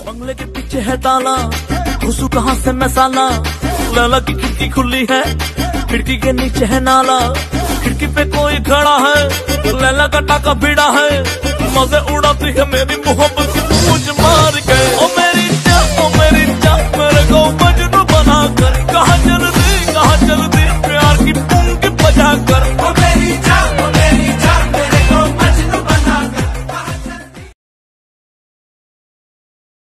बंगले के पीछे है ताला, घुसू कहाँ से मैं साला। लैला की खिड़की खुली है, खिड़की के नीचे है नाला। खिड़की पे कोई खड़ा है, लैला का टाका भिड़ा है। मजे उड़ाती है मेरी मोहब्बत